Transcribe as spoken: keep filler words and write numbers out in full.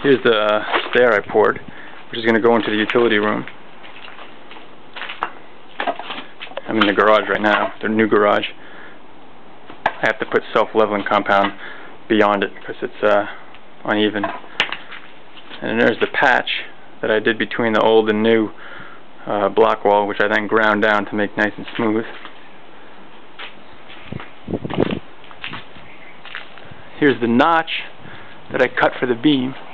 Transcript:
Here's the uh, stair I poured, which is going to go into the utility room. I'm in the garage right now, the new garage. I have to put self-leveling compound beyond it because it's uh, uneven. And then there's the patch that I did between the old and new uh, block wall, which I then ground down to make nice and smooth. Here's the notch that I cut for the beam.